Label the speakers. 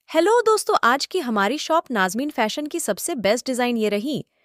Speaker 1: Hello दोस्तों, आज की हमारी शॉप नाज़मीन फैशन की सबसे बेस्ट डिज़ाइन ये रही।